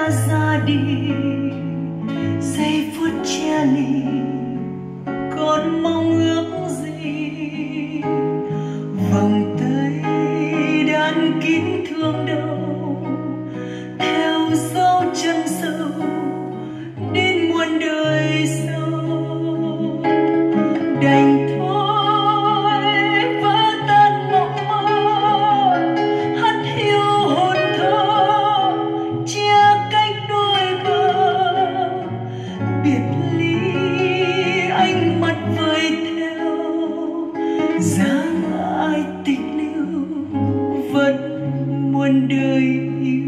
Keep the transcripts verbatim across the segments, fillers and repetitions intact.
đã ra đi, giây phút chia ly còn mong ước gì. Vòng tay đan kín thương đau, theo dấu chân sâu đến muôn đời sau. Đành thôi vỡ tan mộng mơ, hắt hiu hồn thơ chia cách đôi bờ. Biệt ly ánh mắt vơi theo dáng ai tịch lưu, vẫn muôn đời yêu.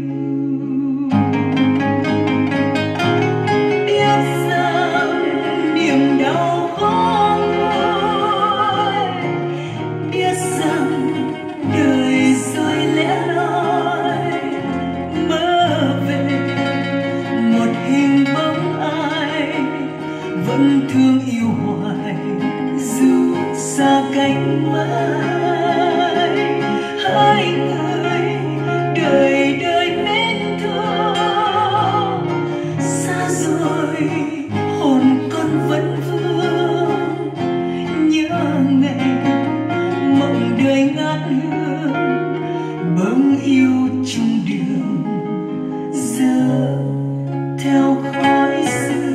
Biết rằng niềm đau khó nguôi, biết rằng đời rồi lẽ loi mơ về một hình bóng ai vẫn thương yêu hoài dù xa cánh mây. Hai người đời đời mến thương, xa rồi hồn con vẫn vương. Nhớ ngày mộng đời ngát hương, bỗng yêu chung đường giờ theo khói xưa.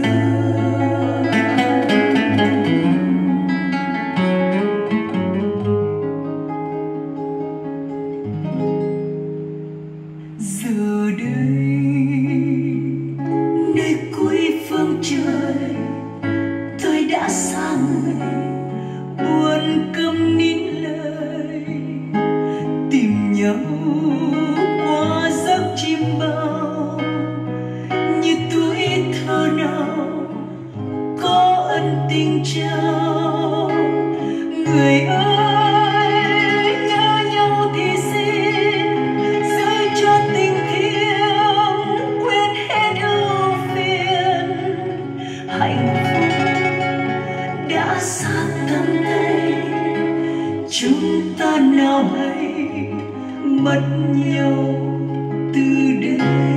Giờ đây nơi cuối phương trời, tôi đã xa người buồn câm nín lời. Tìm nhau qua giấc chim bao, như tuổi thơ nào có ân tình trao. Người ơi nhớ nhau thì xin giữ cho tình thiêng, quên hết ưu phiền. Hạnh phúc đã xa tầm tay, chúng ta nào hay mất nhau từ đây.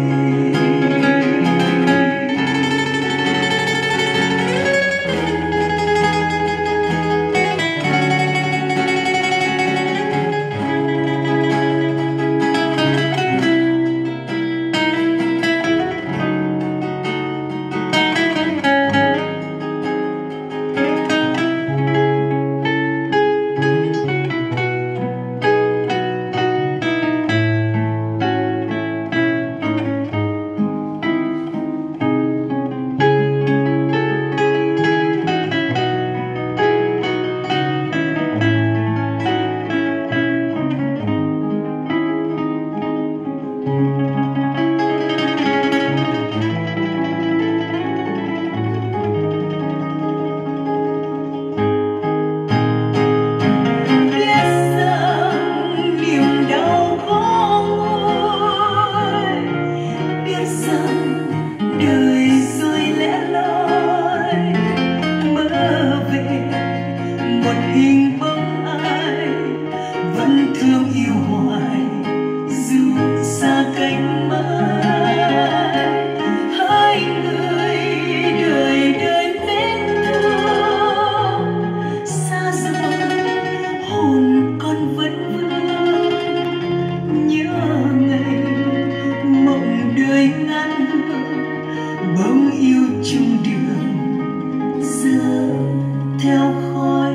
Hình bóng ai vẫn thương yêu hoài dù xa cánh mây. Hai người đời đời mến thương, xa rồi hồn con vẫn vương. Nhớ ngày mộng đời ngát hương, bỗng yêu chung đường giờ theo khói.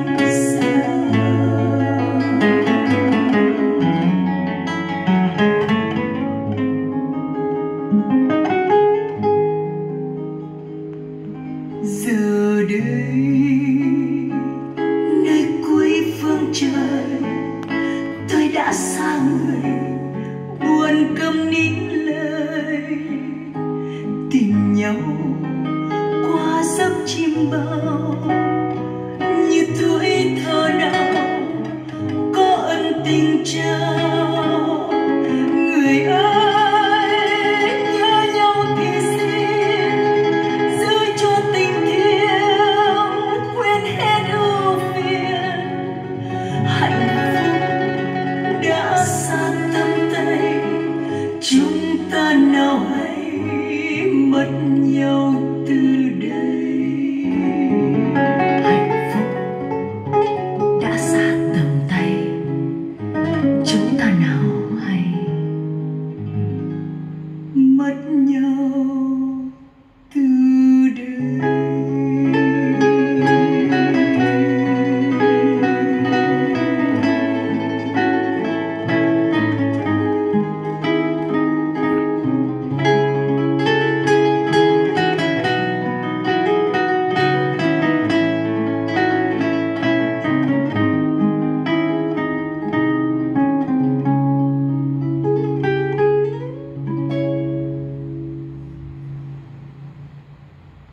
Giờ đây nơi cuối phương trời, tôi đã xa người buồn câm nín lời. Tìm nhau qua giấc chim bao, như tuổi thơ nào có ân tình trao.